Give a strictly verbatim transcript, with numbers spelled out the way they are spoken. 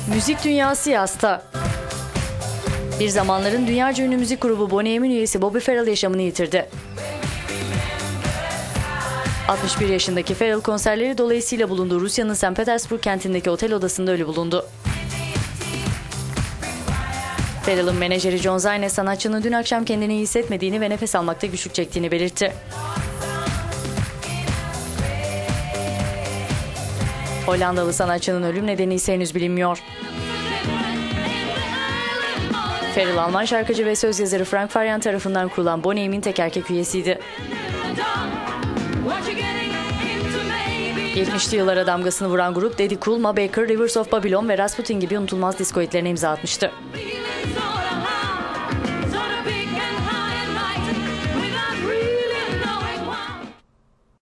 Müzik dünyası yasta. Bir zamanların dünyaca ünlü müzik grubu Boney M'in üyesi Bobby Farrell yaşamını yitirdi. altmış bir yaşındaki Farrell konserleri dolayısıyla bulunduğu Rusya'nın Sankt Petersburg kentindeki otel odasında ölü bulundu. Farrell'ın menajeri John Zayne sanatçının dün akşam kendini iyi hissetmediğini ve nefes almakta güçlük çektiğini belirtti. Hollandalı sanatçının ölüm nedeni ise henüz bilinmiyor. Farrell, Alman şarkıcı ve söz yazarı Frank Farian tarafından kurulan Boney M'in tek erkek üyesiydi. yetmişli yıllara damgasını vuran grup Daddy Cool, Ma Baker, Rivers of Babylon ve Rasputin gibi unutulmaz disko hitlerine imza atmıştı.